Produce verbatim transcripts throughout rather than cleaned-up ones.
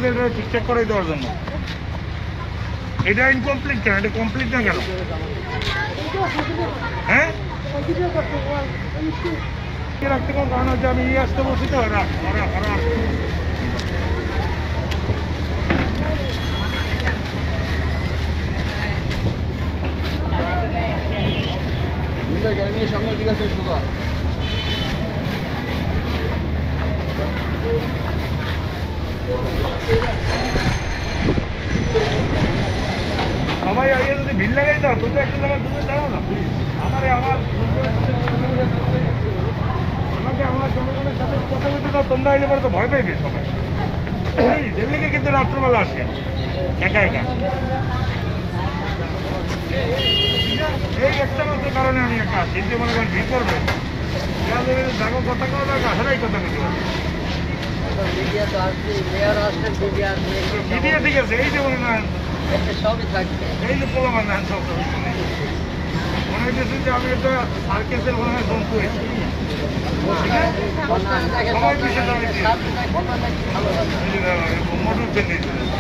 বলছে এটা ঠিকঠাক করে দেওয়ার জন্য। এটা ইনকমপ্লিট কেন? এটা কমপ্লিট না কেন? হ্যাঁ রাখতে কোনো কারণ হচ্ছে আমি ইয়ে আসতে বলছি তো ওরা ওরা ওরা সঙ্গে ঠিক আছে সুগা সবাই আগে যদি ভিড় লাগাই দাও তুমি একটা জায়গায় দূরে দাঁড়াও না আমারে আমার আমাকে আমার জনগণের সাথে কথা বলতে দাও তোমরা এলে পরে তো ভয় পাইবে সবাই দিল্লিকে কিন্তু রাত্রবেলা আসে একা একা এই একটা মাত্র কারণে আমি একা আসি যে মনে করেন ভিড় করবে দেখো কথা কথা দরকার হারাই কথা বলতে পারবে মিডিয়া তো আসছে মেয়র আসছে মিডিয়া মিডিয়া ঠিক আছে এই যে মনে না সবই থাকবে এই যে পোলামান না সব মনে হইতেছে যে আমি একটা সার্কেসের মনে হয় জন্তু হয়েছি সবাই পিছিয়ে মোটর চেনে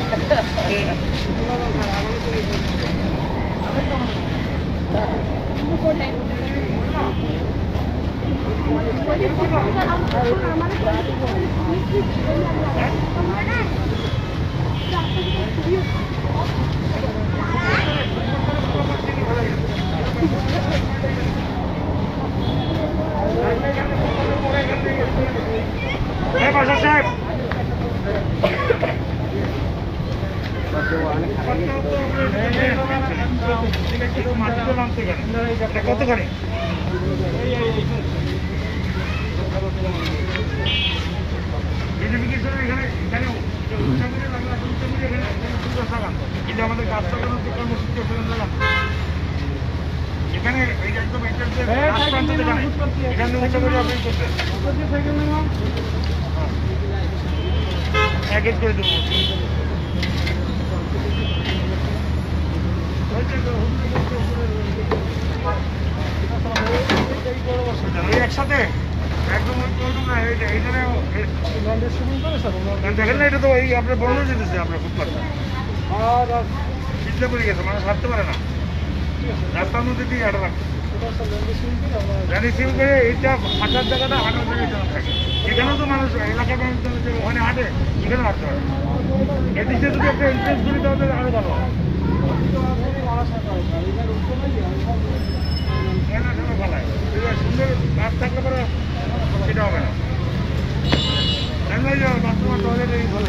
বাসা সাহেব কতখানি কিন্তু আমাদের কাজ কর্মসূচি এখানে একদম এখানে উচ্চ করে আপনি করতেন এক এক করে দেবো একসাথে একদম দেখেন না এটা তো এই আপনার বন্ধ যেতেছে আপনার ফুটপাথটা চিন্তা করে গেছে মানুষ হাঁটতে পারে না রাস্তার মধ্যে দিয়ে হাঁটা রাখছে গাড়ি সিম করে এইটা হাঁটার জায়গাটা হাঁটার জায়গায় যেন থাকে এখানেও তো মানুষ এলাকার মানুষ ওখানে হাঁটে এখানে হাঁটতে পারে এদিকে যদি একটা এন্ট্রেন্স করি তাহলে আরো ভালো হয় সুন্দর গাছ থাকলে পরে সেটা হবে না বাথরুম টয়লেট এই বলে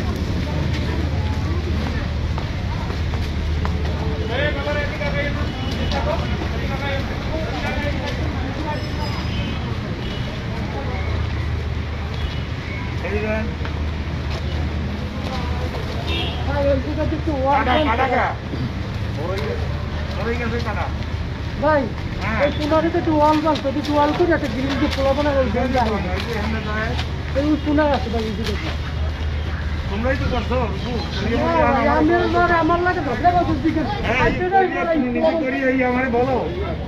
ভাই পুনারে তো ওয়াল বাস তো ওয়াল করে একটা গ্রিল দিয়ে পোলা বানায় এই পুনার আছে ভাই তোমরাই তো করছো আমার লাগে এই আমার বলো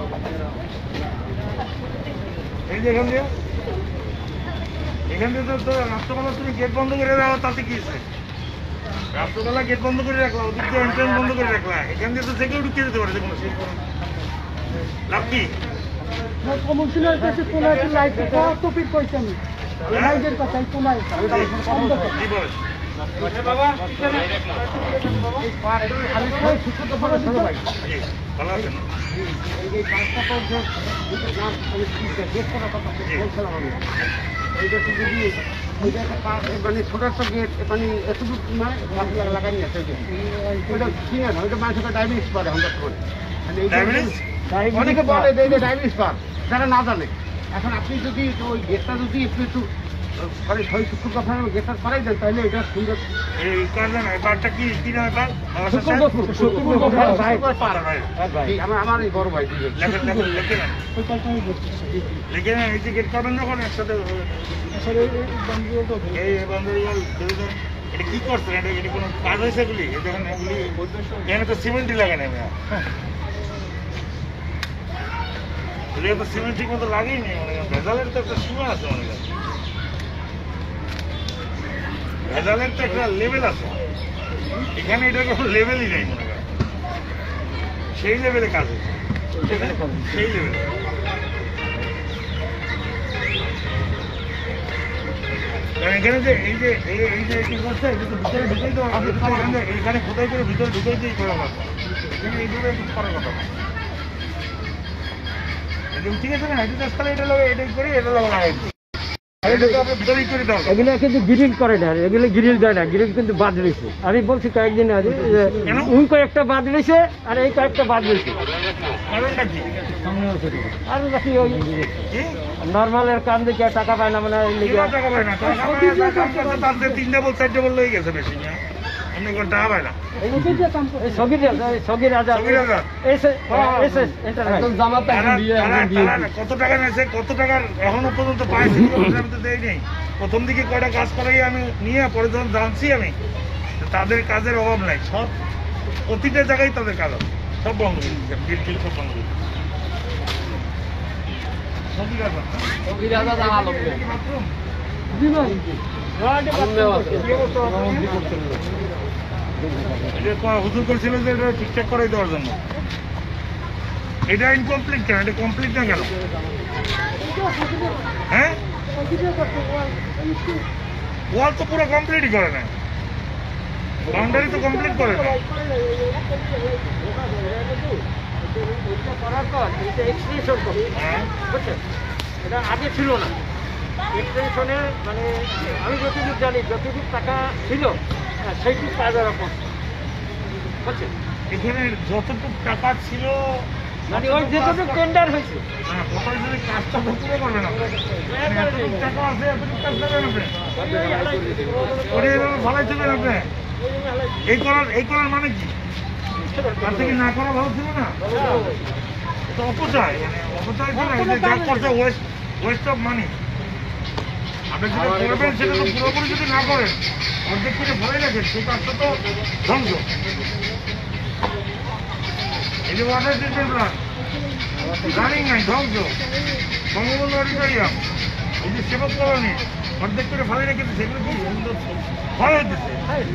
এই যে এখান দিয়ে এখান দিয়ে তো রাত্রবেলা তুমি গেট বন্ধ করে দাও তাতে কি রাত্রবেলা গেট বন্ধ করে রাখলা ওদিক দিয়ে এন্ট্রেন্স বন্ধ করে রাখলা এখান দিয়ে তো সেকেও ঢুকিয়ে দিতে পারে কোনো লাভ কি কমিশনের কাছে পুনায় লাইট কত ফিট কইছি আমি লাইটের কথা পুনায় বাবা মানে ছোট একটা গেট মানে এতটুকু মানে লাগানি আছে ওইটা কিনে না ওইটা মানুষকে ডায়াবেটিস করে আমরা অনেকে বলে ডায়াবেটিস পার যারা না জানে এখন আপনি যদি ওই গেটটা যদি একটু একটু সরি ছয় শুক্র কথা গেটটা করাই দেন তাহলে এটা সুন্দর এই কারণ ব্যাপারটা কি কি না ব্যাপার আমার আমার এই বড় ভাই লিখে না এই যে গেট করবেন যখন একসাথে এই বান্দরবাল এটা কি করছেন এটা এটা কোনো কাজ হয়েছে এগুলি দেখেন এগুলি এখানে তো সিমেন্টই লাগে না এগুলি তো সিমেন্ট ঠিক মতো লাগেই নেই মনে করেন ভেজালের তো একটা সীমা আছে মনে করেন ভেজালের তো একটা লেভেল আছে এখানে এটা কোনো লেভেলই নেই মনে করেন, সেই লেভেলে কাজ হচ্ছে, সেই লেভেলে। এখানে যে এই যে এই যে কি করছে, এটা তো ভিতরে ঢুকেই তো এখানে এখানে কোথায় করে ভিতরে ঢুকেই দিয়ে করা কথা, এখানে এইভাবে একটু করার কথা না। ঠিক আছে না, এটা রাস্তায় এটা লাগে, এটাই করে এটা লাগা লাগাই এগুলো কিন্তু গ্রিল করে না, এগুলো গ্রিল দেয় না, গ্রিল কিন্তু বাদ রয়েছে। আমি বলছি কয়েকদিন আগে যে উন কয়েকটা বাদ রয়েছে আর এই কয়েকটা বাদ রয়েছে। আর নাকি ওই নর্মালের কান দিকে টাকা পায় না, মানে টাকা পায় না, তিনটা বল চারটে বল হয়ে গেছে বেশি না, অন্য কোনো টাকা পায় না। কত টাকা নেছে, কত টাকার এখনো পর্যন্ত পাইছি দেয় নেই। প্রথম দিকে কয়টা কাজ করাই আমি নিয়ে পরে যখন জানছি আমি তাদের কাজের অভাব নাই, সব প্রতিটা জায়গায় তাদের কাজ আছে, সব বন্ধ করে দিচ্ছে, বিল টিল সব বন্ধ করে দিচ্ছে। হুজুর করছিল যে এটা ঠিকঠাক করাই দেওয়ার জন্য, এটা ইনকমপ্লিট কেন, এটা কমপ্লিট না কেন? হ্যাঁ, ওয়াল তো পুরো কমপ্লিটই করে না, বাউন্ডারি তো কমপ্লিট করে না। এটা আগে ছিল না, এক্সটেনশনে মানে আমি যতটুকু জানি যতটুকু টাকা ছিল সেইটুকু কাজ আর বুঝছেন। এখানে যতটুকু টাকা ছিল মানে ওই যেটুকু টেন্ডার হয়েছে, হ্যাঁ কোথায় যদি কাজটা তো পুরো করবে না, এতটুকু টাকা আছে এতটুকু কাজ করবেন আপনি, ওরে এভাবে ভালাই চলবেন আপনি। এই করার এই করার মানে কি, তার থেকে না করা ভালো ছিল না? এটা অপচয়, মানে অপচয় তো না, যা করছে ওয়েস্ট ওয়েস্ট অফ মানি। আপনি যেটা করবেন সেটা তো পুরোপুরি যদি না করেন, অর্ধেক থেকে ভরে রাখেন, সেই কাজটা তো ধ্বংস। এই যে ওয়াটার ট্রিটমেন্ট প্ল্যান্ট রানিং নাই, ধ্বংস। বঙ্গবন্ধু অডিটোরিয়াম, এই যে সেবক কলোনি অর্ধেক করে ভালো রেখেছে, সেগুলো কি ভয় হইতেছে।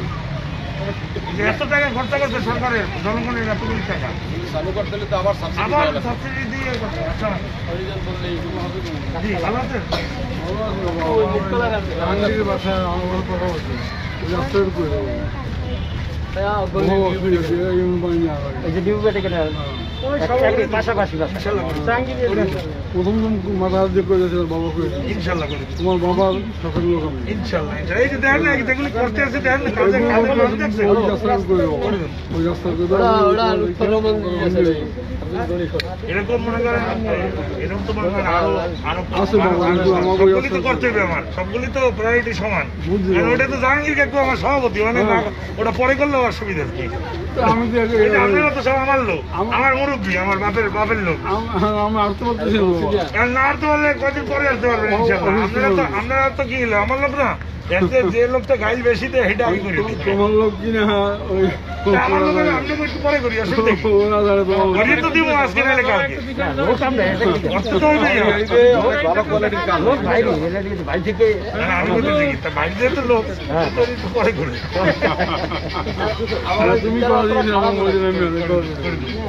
এত টাকা খরচা করছে সরকারের, জনগণের এতগুলি টাকা চালু করতে হলে তো আবার আবার সাবসিডি দিয়ে করতে। আচ্ছা জি, ভালো আছেন? পাশাপাশি প্রথম মাথা হাত দিয়ে করে বাবা করে ইনশাল্লাহ করে দিচ্ছি। তোমার বাবার শখের লোক আমি ইনশাল্লাহ ইনশাল্লাহ। এই যে দেখেন না, যেগুলি করতে আছে দেখেন না, কাজে কাজে মানুষ দেখছে। ওই রাস্তা করে দেবো, ওই রাস্তা করে এরকম মনে করেন, এরকম তো মনে করেন আরো আরো আছে বাবা, কিন্তু আমাকে ওই সবগুলি তো করতে হবে আমার, সবগুলি তো প্রায়োরিটি সমান। বুঝলি। আর ওটা তো জাহাঙ্গীর কাকু আমার সভাপতি, মানে না- ওটা পরে করলেও অসুবিধা কি? আমি তো এই যে আপনারা তো সব আমার লোক, আম- আমার মুরব্বী, আমার বাপের বাপের লোক। আমি আসতে পারতেছি না বাবা। আর না আসতে পারলে কদিন পরে আসতে পারবেন ইনশাল্লাহ। আপনারা তো আপনারা তো কি হলো আমার লোক না, এর যে- যে লোকটা গাইল বেশি দেয় সেটা আমি করি। তোমার লোক কিনা ওই তা আমার লোক আপনি একটু পরে করি, অসুবিধা কি? ওরা জানে তোমার লোক। করিয়ে তো দিব আজকে নাহলে কালকে। অর্থ তো হবেই আমার। ভালো কোয়ালিটির কাজ ভাই থেকে না, না, আমি বলতেছি কি, তা বাইরে তো লোক তো একটু পরে করি। আর তুমি করে দিয়েছি আমার বলে দিলাম আমি করে দিই করে দিই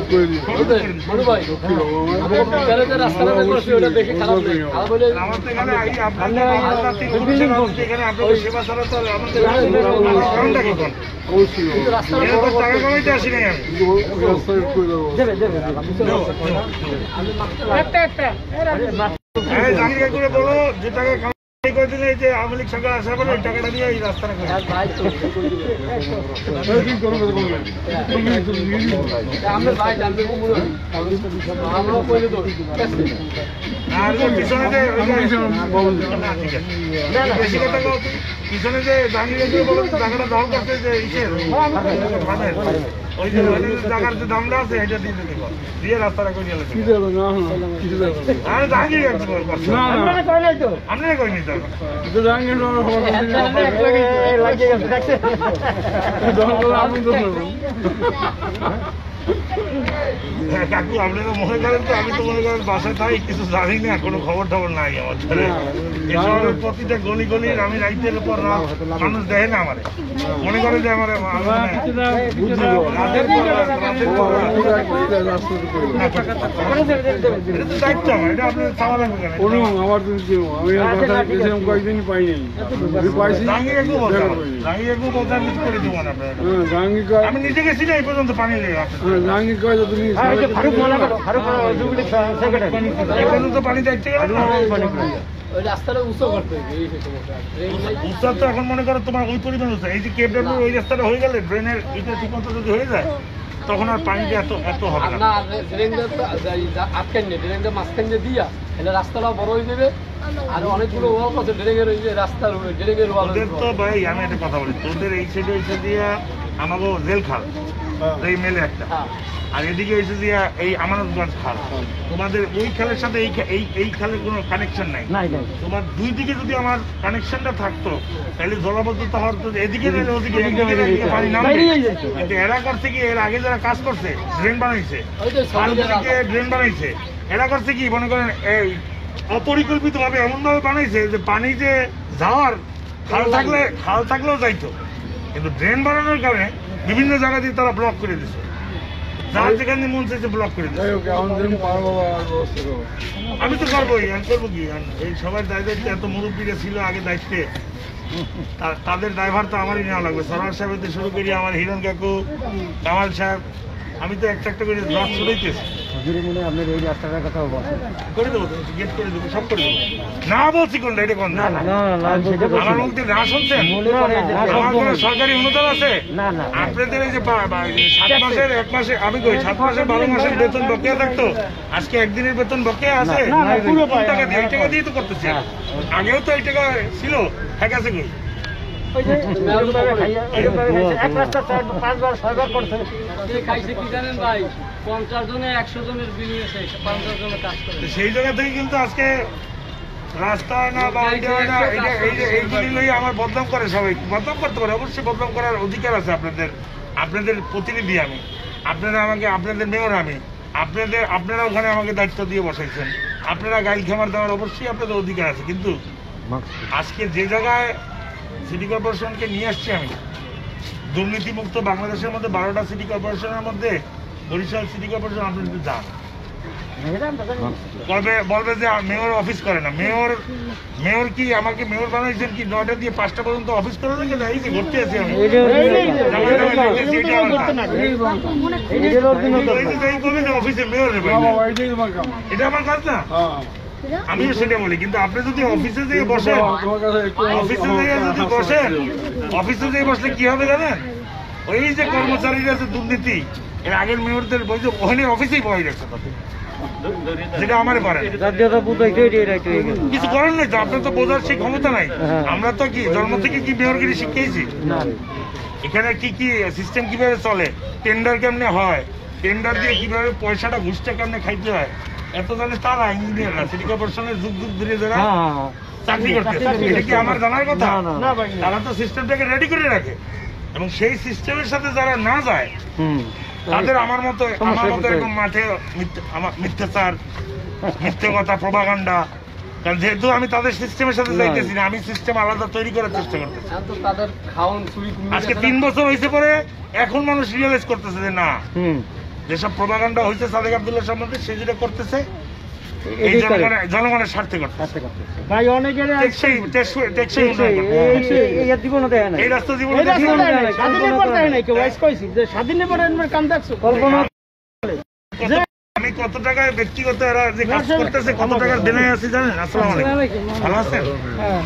আমার তো এখানে আই আপনাদের রাজনীতির অনুষ্ঠান হচ্ছে, এখানে আপনাদের সেবা ছাড়া তো আমাদের কারণটা কি কোন? অবশ্যই এরকম টাকা কামাইতে আসি নাই আমি। ওই রাস্তায় করে দেবো। দেবে দেবে দেও, দেও, দেও। একটা একটা হ্যাঁ, জাহাঙ্গীর কাকুরে বলো যে টাকা কামাই করে দিলে, এই যে আওয়ামী লীগ সরকার আসার পরে ওই টাকাটা দিয়ে এই রাস্তাটা করে দিও। এই দিন কোনো কথা বলবেন তুমি একটু নিয়ে নিও। আর ওই পিছনে যে ওই আমি যে- কিছু বলবো না। না, ঠিক আছে। বেশি কথা কও তুমি। পিছনে যে জাহাঙ্গীর কাকুরে বলো যে টাকাটা দল করতে যে ইসের ধানের, ওই যে ওই যে জায়গার যে দামটা আছে এটা দিয়ে দিতে কর। দিয়ে রাস্তাটা করে দিলে কি দেবো না না কিছু দেবো না। আরে জাহাঙ্গীর কাকু করছে। না না আপনারা কইলেই তো আপনারা করে নিতে হবে। তো জানি না হওয়ার কথা না। লাগিয়ে গেছে দেখছেন? দশ করে আপনি দশ করুন। হ্যাঁ, কাকু আপনারা মনে করেন তো আমি তো মনে করেন বাসায় থাকি কিছু জানি না, কোনো খবর টবর নাই আমার ছেলে। এই শহরের প্রতিটা গলি গলির আমি রাইতের উপর রাত মানুষ দেখে না আমারে, মনে করে যে আমার রাতের পর রাত, রাতের পর রাত। এটা তো দায়িত্ব আমার, এটা আপনার চাওয়া লাগবে কেন? কোনো আমার তুমি কি আমি আর বাসায় গেছিলাম কয়েকদিন পাই নাই, আমি পাইছি জাহাঙ্গীর একটু বলতে হবে, জাহাঙ্গীর একটু বলতে আমি কিছু করে দেবো না আপনার। হ্যাঁ জাহাঙ্গীর কয়, আমি নিজে গেছি না এই পর্যন্ত পানি লেগে আছে, হ্যাঁ জাহাঙ্গীর কয় যে তুমি ফারুক মোল্লা ফারুক সেক্রেটারি এই পর্যন্ত পানি যাচ্ছে গেল না। ওই রাস্তাটা উঁচু করতে হবে, এই হচ্ছে সমস্যা। ড্রেন নাই। উচ্চার তো এখন মনে করো তোমার ওই পরিমাণ উচ্চার, এই যে কেপডাব্লিউ ওই রাস্তাটা হয়ে গেলে ড্রেনের এটা ঠিক মতো যদি হয়ে যায় তখন আর পানিটা এত এত হবে না। না ড্রেনটা আটকান নেই, ড্রেনটা মাঝখান দিয়ে দিয়া এলে রাস্তাটা বড় হয়ে যাবে। আর অনেকগুলো ওয়াল আছে ড্রেনের, ওই যে রাস্তার ড্রেনের ওয়াল। তোদের তো ভাই আমি একটা কথা বলি, তোদের এই সাইডে এসে দিয়া আমাকে জেল খাল এই মেলে একটা, হ্যাঁ আর এদিকে এসে দিয়া এই আমানতগঞ্জ খাল, তোমাদের ওই খালের সাথে এই খা- এই এই খালের কোনো কানেকশন নাই। নাই নাই তোমার দুই দিকে যদি আমার কানেকশনটা থাকতো তাহলে জলাবদ্ধতা হওয়ার তো এদিকে নাহলে ওদিকে এদিকে নাহলে এদিকে পানি নামবে। বাইরেই যাইতো। কিন্তু এরা করছে কি, এর আগে যারা কাজ করছে ড্রেন বানাইছে, ওই তো আর সলিডের ওদিকে ড্রেন বানাইছে, এরা করছে কি মনে করেন এই অপরিকল্পিত ভাবে এমন ভাবে বানাইছে যে পানি যে যাওয়ার খাল থাকলে খাল থাকলেও যাইতো, কিন্তু ড্রেন বানানোর কারণে বিভিন্ন জায়গা দিয়ে তারা ব্লক করে দিচ্ছে, যার যেখানে মন চাইছে ব্লক করে দিচ্ছে। যাই হোক এখন যেন পারবো আর ব্যবস্থা করবো। আমি তো করবোই, আমি করবো কি, আর এই সবার দায়িত্ব এত মুরব্বীরা ছিল আগে দায়িত্বে, তা- তাদের ড্রাইভার তো আমারই নেওয়া লাগবে। সরার সাহেব থেকে শুরু করি, আমার হিরণ কাকু, কামাল সাহেব, আমি তো একটা একটা করে ব্লক শুরুইতেছি হুজুরে মনে হয় আপনার এই রাস্তাটার কথাও বলছেন। করে দেবো, গেট করে দেবো, সব করে দেবো। না বলছি কোনটা, এটা কোন না না না না সেটা বলছি আমার না। মুখ দিয়ে না শুনছেন? মনে করে যে- আমার কোনো সরকারি অনুদান আছে? না না না। আপনাদের এই যে পা- বা- এই সাত মাসের এক মাসে আমি কই সাত মাসের বারো মাসের বেতন বকেয়া থাকতো, আজকে একদিনের বেতন বকেয়া আছে? না, না, পুরো কোন টাকা দিয়ে? এই টাকা দিয়ে তো করতেছি। আগেও তো এই টাকা ছিল, ঠিক আছে কই? ওই যে এরকমভাবে খাইয়া- এরকমভাবে খাইছে। এক রাস্তা চার- পাঁচবার ছয়বার করছে। যে খাইছে কি জানেন ভাই, পঞ্চাশ জনে একশো জনের বিল আছে, পঞ্চাশ জনের কাজ করে। তো সেই জায়গা থেকে কিন্তু আজকে রাস্তা হয় না বা এইটা হয় না, এইটা এই যে এইগুলি লই আমার বদনাম করে সবাই, বদনাম করতে পারে, অবশ্যই বদনাম করার অধিকার আছে আপনাদের, আপনাদের প্রতিনিধি আমি, আপনারা আমাকে, আপনাদের মেয়র আমি, আপনাদের আপনারা ওখানে আমাকে দায়িত্ব দিয়ে বসাইছেন, আপনারা গাইল খামার দেওয়ার অবশ্যই আপনাদের অধিকার আছে। কিন্তু আজকে যে জায়গায় সিটি কর্পোরেশনকে নিয়ে আসছি আমি, দুর্নীতিমুক্ত বাংলাদেশের মধ্যে বারোটা সিটি কর্পোরেশনের মধ্যে বরিশাল সিটি কর্পোরেশন আপনি যদি যান, এটা আমরা জানি। বলবে বলবে যে মেয়র অফিস করে না। মেয়র মেয়র কি আমাকে মেয়র বানাইছেন কি নয়টা দিয়ে পাঁচটা পর্যন্ত অফিস করে নাকি? না, এই যে ঘুরতে আছি আমি, এটা জামাই জামাই লাগতেছি, এটা আমার কাজ। এটার অধীনে কিন্তু এই যে যাই করবে যে অফিসে মেয়র নেবে, না বাবা এইটাই তোমার কাম। এটা আমার কাজ না, হ্যাঁ আমিও সেটা বলি। কিন্তু আপনি যদি অফিসে যেয়ে বসেন, তোমার কাছে একটু অফিসে যেয়ে যদি বসেন, অফিসে যেয়ে বসলে কি হবে জানেন? ওই যে কর্মচারীরা যে দুর্নীতি, এর আগের মেয়রদের বই যে ওখানে অফিসেই বই গেছে তাদের, যেটা আমারে পারে না। যার যেটা বুঝাইতে এটাই রাইট হয়ে গেল। কিছু করেন নাই তো, আপনার তো বোঝার সেই ক্ষমতা নাই। হ্যাঁ। আমরা তো কি জন্ম থেকে কি মেয়রগিরি শিখেছি? না এখানে কি কি সিস্টেম কিভাবে চলে, টেন্ডার কেমনে হয়, টেন্ডার দিয়ে কিভাবে পয়সাটা ঘুষটা কেমনে খাইতে হয়, এত জানে তারা ইঞ্জিনিয়াররা, সিটি কর্পোরেশনের যুগ যুগ ধরে যারা হ্যাঁ চাকরি করতে, এটা কি আমার জানার কথা? না, না, না ভাই, না। তারা তো সিস্টেমটাকে রেডি করে রাখে, এবং সেই সিস্টেমের সাথে যারা না যায় হুম তাদের আমার মতো আমার সমস্যায় মতো পড়তে এরকম মাঠে মিথ্যে- আমার মিথ্যাচার, মিথ্যে কথা, প্রোপাগান্ডা, কারণ যেহেতু আমি তাদের সিস্টেমের সাথে না। যাইতেছি না, আমি সিস্টেম আলাদা তৈরি করার চেষ্টা করতেছি। এখন তো তাদের খাওয়ান চুরি কমে আজকে গেছে তিন না? বছর হয়েছে পরে এখন মানুষ রিয়েলাইজ করতেছে যে না, হুম যেসব প্রোপাগান্ডা হয়েছে সাদেক আব্দুল্লাহ সম্বন্ধে সে যেটা করতেছে এই এটাই করে। জনগণের জনগণের স্বার্থে করতেছে। আচ্ছা করতেছে। ভাই অনেকের টেকসই টেকসই টেকসই উন্নয়ন করতেছে। এই এই জীবনে দেয় না। এই রাস্তা জীবনে এই রাস্তা জীবনে দেয় নাই, স্বাধীনের পর দেয় নাই, কেউ আইস কইছি যে স্বাধীনের পর এর কাম দেখছো কল্পনা কত- আমি কত টাকায় ব্যক্তিগত এরা যে কাজ করতেছে, কত টাকার দেনে আছি জানেন? আসসালামু আলাইকুম, ভালো আছেন? হ্যাঁ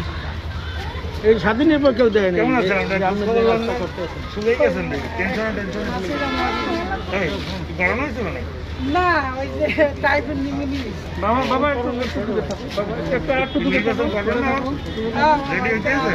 এই স্বাধীনের পর কেউ দেয় না। কেমন আছেন? এই যে আপনি যে রাস্তা করতেছেন। শুনেই গেছেন নাকি? টেনশনে টেনশনে শুনে এই কি গরম হয়েছিল নাকি? না ওই যে টাইপের নিমিনি বাবা বাবা একটু একটু দূরে থাকো। বাবা, একটু একটু দূরে থাকো। রেডি হইতে আছে?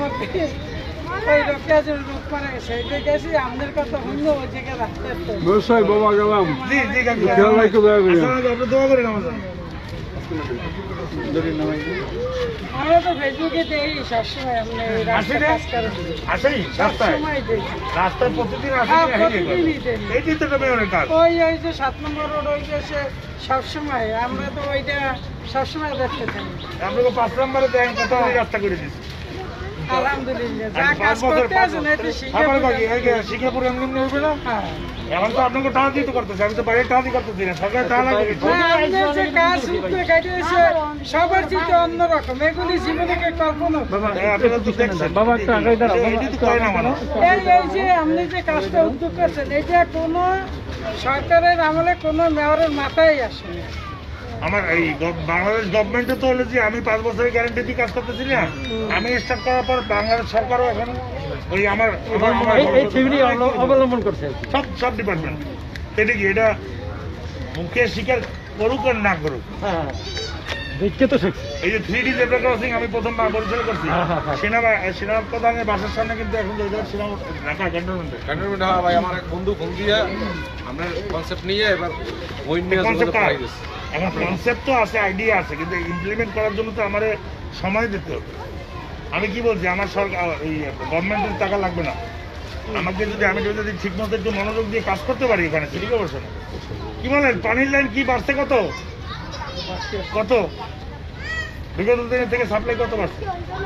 ওই রকেজ রূপ করে গেছে এটা গেছি আমাদের কথা শুনলো ওই জায়গায় রাস্তায় ব্যবসায় বাবা গেলাম। জি জি কাকু, খেয়াল রাখো দয়া করে। আসসালামু আলাইকুম, আপনি দোয়া করেন আমার জন্য। আমরা তো ফেসবুকে দেই সবসময় আপনি এই রাস্তায় কাজ করেন। আসেই রাস্তায় সবসময় দেই। রাস্তায় প্রতিদিন হ্যাঁ, আসেই প্রতিদিনই দেই। এইটাই তো একটা মেয়রের কাজ। ওই ওই যে সাত নম্বর রোড ওই যে সে সবসময় আমরা তো ওইটা সবসময় দেখতে থাকি। আপনাকে পাঁচ নম্বরে দেন কত আমি রাস্তা করে দিচ্ছি। আলহামদুলিল্লাহ যা আর কাজ পাঁচ বছর করতে পাঁচ আছেন এতে শিখে আমার বুঝে- বাকি এই যে শিখাপুর এমনি এমনি হবে না হ্যাঁ। এখন তো আপনাকে টাকা দিতে করতেছে আমি তো বাইরে টাকা দিয়ে করতেছি না সরকার টাকা লাগে না, আমাদের যে কাজ উঠতে কাটিয়েছে সবার চিন্তা অন্যরকম এগুলি জীবনে কেউ কল্পনা করে না। আপনারা তো দেখছেন বাবা একটা আগে দাঁড়াও এটি তো করে না মানুষ এই এই যে আপনি যে কাজটা উদ্যোগ করছেন এটা কোনো সরকারের আমলে কোনো মেয়রের মাথায় আসে না। আমার এই গভ- বাংলাদেশ গভর্নমেন্টে তো হলো যে আমি পাঁচ বছরের গ্যারান্টি দিয়ে কাজ করতেছি না আমি স্টার্ট করার পর বাংলাদেশ সরকারও এখন ওই আমার আমার- আমার- অবলম্বন করছে সব সব ডিপার্টমেন্ট এটা কি এটা মুখে স্বীকার করুক আর না করুক হ্যাঁ দেখতে তো শিখছে এই যে থ্রি ডি জেব্রা ক্রসিং আমি প্রথম বরিশালে করছি হ্যাঁ, হ্যাঁ, হ্যাঁ। সেনা সেনা প্রধানের বাসার সামনে কিন্তু এখন ওই জায়গায় সেনা ঢাকা ক্যান্টনমেন্টে ক্যান্টনমেন্ট হ্যাঁ ভাই আমার এক বন্ধু ফোন দিয়ে আমরা কনসেপ্ট নিয়ে এবার ওই নিয়ে কনসেপ্ট যোগাযোগ করাই দিচ্ছি। এখন কনসেপ্ট তো আছে আইডিয়া আছে কিন্তু ইমপ্লিমেন্ট করার জন্য তো আমার সময় দিতে হবে আমি কি বলছি আমার সরকার এই গভর্নমেন্টের টাকা লাগবে না আমাকে যদি আমি যদি ঠিক মতো একটু মনোযোগ দিয়ে কাজ করতে পারি এখানে সিটি কর্পোরেশনে কি বলেন পানির লাইন কি বাড়ছে কত কত বিগত দিনের থেকে সাপ্লাই কত বাড়ছে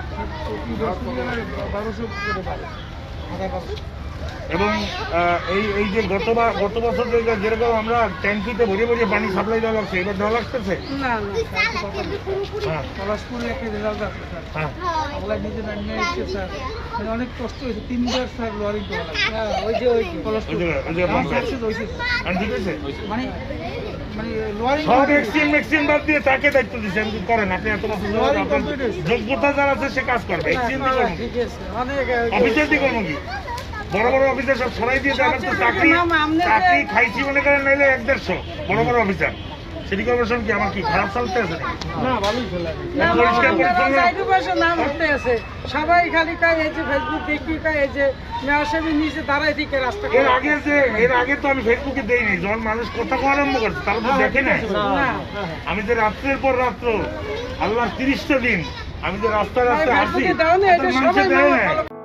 এবং আহ, এই এই যে গতবার গত বছর যে যেরকম আমরা ট্যাঙ্কিতে ভরে ভরে পানি সাপ্লাই দেওয়া লাগছে এবার দেওয়া লাগতেছে না না হ্যাঁ পলাশপুরে একটা রেজাল্ট আছে স্যার হ্যাঁ আমরা নিজে রান্না এসেছে স্যার মানে অনেক কষ্ট হয়েছে তিনবার স্যার লরি করা লাগে হ্যাঁ ওই যে ওই যে ওই পলাশপুর যে- ওই যে আমার বম্বে। success হয়েছে স্যার। আর ঠিক আছে মানে মানে লরি সব ভ্যাকসিন ভ্যাকসিন বাদ দিয়ে তাকে দায়িত্ব দিচ্ছে আমি করেন আপনি এত বছর ধরে লরি আপনার complete হয়েছে। যোগ্যতা যারা আছে সে কাজ করবে ভ্যাকসিন দিয়ে করবো ঠিক আছে অনেক অফিসের দিয়ে করবো কি বড় বড় অফিসার সব সরাই দিয়ে দেবেন তো চাকরি নাম আমনে যে- চাকরি খাইছি মনে করেন নাইলে এক দেড়শো বড় বড় অফিসার সিটি কর্পোরেশন কি আমার কি খারাপ চলতে আছে নাকি? না ভালোই চলে না, পরিষ্কার পরিচ্ছন্ন। চাইডু বসে নাম উঠতে আছে সবাই খালি কয় এই যে ফেসবুক দেখি কয় এই যে মেয়র সাহেবের নিচে দাঁড়ায় দিকে রাস্তা এর আগে যে এর আগে তো আমি ফেসবুকে দেইনি যখন মানুষ কথা কওয়া আরম্ভ করছে তারা তো দেখে না না আমি যে রাত্রের পর রাত্র আল্লাহর তিরিশটা দিন আমি যে রাস্তায় রাস্তায় আসি ফেসবুকে দাও না এটা মানুষে সবাই দেয় মেয়র না follow